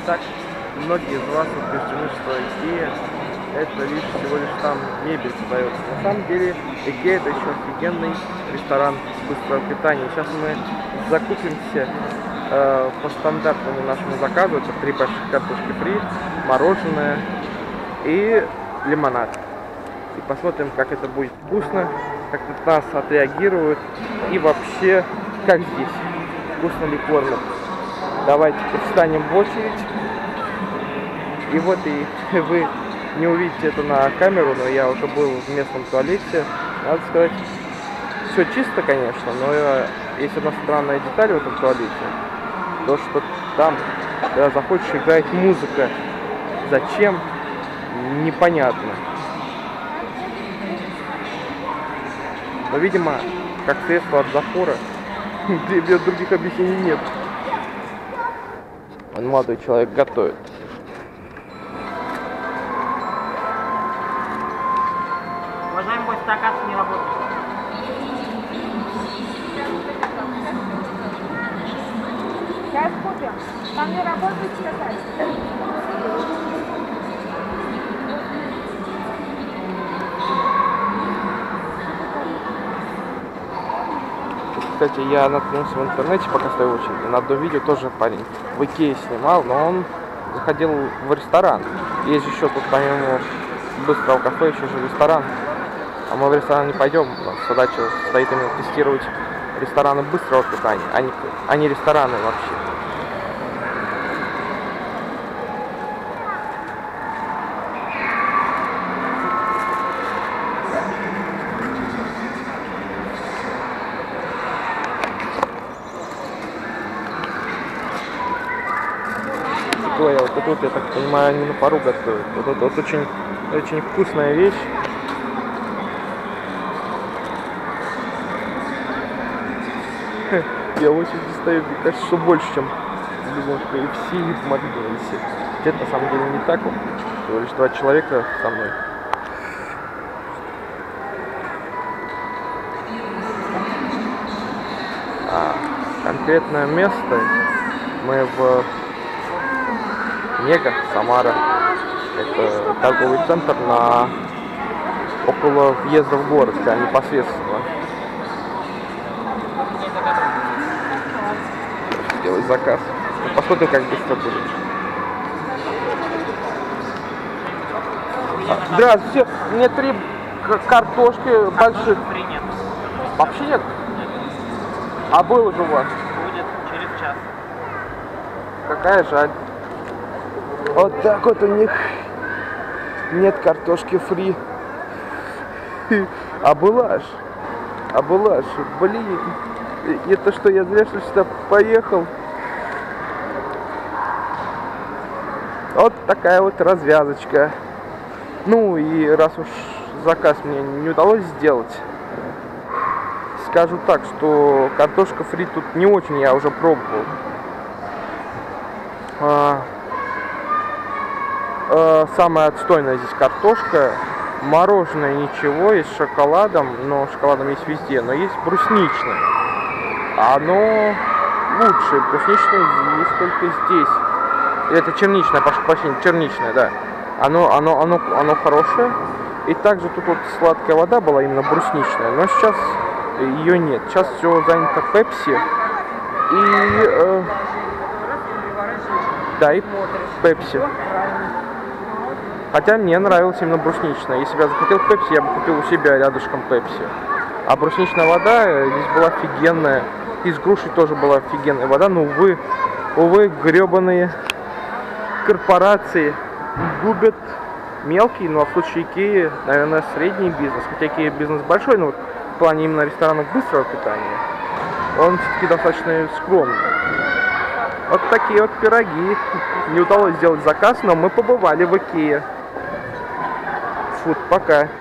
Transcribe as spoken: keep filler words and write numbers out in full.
так, многие из вас убеждены, что Икеа это лишь всего лишь там мебель продается. На самом деле Икеа это еще офигенный ресторан быстрого питания. Сейчас мы закупимся э, по стандартному нашему заказу. Это три больших картошки фри, мороженое и лимонад. И посмотрим, как это будет вкусно, как на нас отреагируют и вообще, как здесь, вкусно ли кормят. Давайте встанем в очередь. И вот и вы не увидите это на камеру, но я уже был в местном туалете. Надо сказать, все чисто, конечно, но есть одна странная деталь в этом туалете. То, что там, когда заходишь, играет музыка. Зачем? Непонятно. Но, видимо, как средство от запора, без других объяснений нет. Он, молодой человек, готовит. Уважаемый гость, заказ не работает. Сейчас купим. Там не работает сказать. Кстати, я наткнулся в интернете, пока стоял в очереди, на одно видео тоже парень в Икее снимал, но он заходил в ресторан. Есть еще тут, помимо быстрого кафе, еще же ресторан. А мы в ресторан не пойдем, у нас задача стоит именно тестировать рестораны быстрого питания, а не, а не рестораны вообще. Ой, вот это вот, я так понимаю, они на пару готовят. Вот это вот очень, очень вкусная вещь. Я очень стою, мне кажется, что больше, чем в кей эф си и в Макдональдсе. Это на самом деле не так, вот. Всего лишь два человека со мной. А конкретное место мы в Мега, Самара. Это торговый центр на около въезда в город, да, непосредственно. Сделать заказ. Ну, посмотрим, как быстро будет. А, здравствуйте, мне три картошки больших. Нет. Вообще нет? А было же у вас? Будет через час. Какая жаль. Вот так вот у них нет картошки фри. А была ж. А была ж. Блин. Это что, я зря что сюда поехал? Вот такая вот развязочка. Ну и раз уж заказ мне не удалось сделать, скажу так, что картошка фри тут не очень, я уже пробовал. А, а, самая отстойная здесь картошка. Мороженое ничего, есть с шоколадом, но шоколадом есть везде, но есть брусничное. Оно лучше, брусничное есть только здесь. Это черничное, прошу прощения, черничное, да. Оно, оно, оно, оно хорошее. И также тут вот сладкая вода была именно брусничная, но сейчас ее нет. Сейчас все занято пепси и э, да, и пепси. Хотя мне нравилось именно брусничная. Если бы я захотел пепси, я бы купил у себя рядышком пепси. А брусничная вода здесь была офигенная. И с грушей тоже была офигенная вода. Но, увы, увы, гребаные корпорации губят мелкий, но в случае Икеи, наверное, средний бизнес. Хотя Икея бизнес большой, но вот в плане именно ресторанов быстрого питания он все-таки достаточно скромный. Вот такие вот пироги. Не удалось сделать заказ, но мы побывали в Икее. Фу, пока.